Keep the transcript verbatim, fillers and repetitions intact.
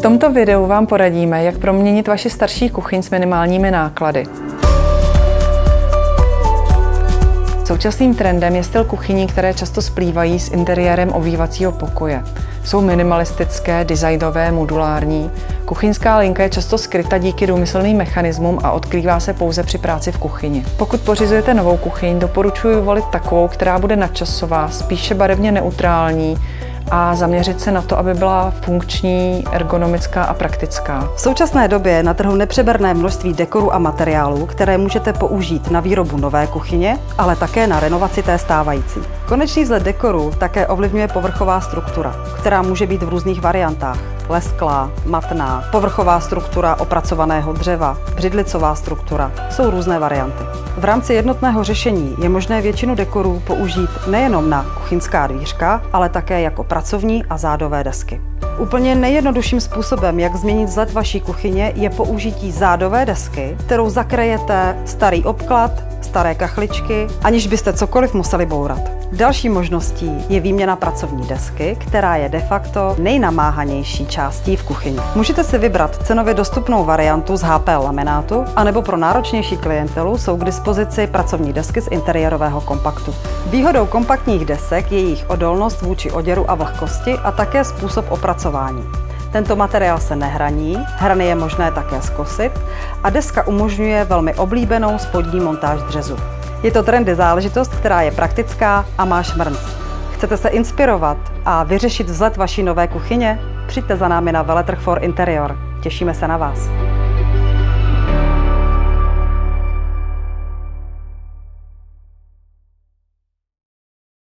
tomto videu vám poradíme, jak proměnit vaši starší kuchyň s minimálními náklady. Současným trendem je styl kuchyní, které často splývají s interiérem obývacího pokoje. Jsou minimalistické, designové, modulární. Kuchyňská linka je často skryta díky důmyslným mechanismům a odkrývá se pouze při práci v kuchyni. Pokud pořizujete novou kuchyň, doporučuji volit takovou, která bude nadčasová, spíše barevně neutrální, a zaměřit se na to, aby byla funkční, ergonomická a praktická. V současné době je na trhu nepřeberné množství dekorů a materiálů, které můžete použít na výrobu nové kuchyně, ale také na renovaci té stávající. Konečný vzhled dekoru také ovlivňuje povrchová struktura, která může být v různých variantách. Lesklá, matná, povrchová struktura opracovaného dřeva, břidlicová struktura. Jsou různé varianty. V rámci jednotného řešení je možné většinu dekorů použít nejenom na kuchyňská dvířka, ale také jako pracovní a zádové desky. Úplně nejjednodušším způsobem, jak změnit vzhled vaší kuchyně, je použití zádové desky, kterou zakrejete starý obklad, staré kachličky, aniž byste cokoliv museli bourat. Další možností je výměna pracovní desky, která je de facto nejnamáhanější částí v kuchyni. Můžete si vybrat cenově dostupnou variantu z H P laminátu, anebo pro náročnější klientelu jsou k dispozici pracovní desky z interiérového kompaktu. Výhodou kompaktních desek je jejich odolnost vůči oděru a vlhkosti a také způsob opracování. Tento materiál se nehraní, hrany je možné také zkosit a deska umožňuje velmi oblíbenou spodní montáž dřezu. Je to trendy záležitost, která je praktická a má šmrnc. Chcete se inspirovat a vyřešit vzhled vaší nové kuchyně? Přijďte za námi na veletrh for Interior. Těšíme se na vás.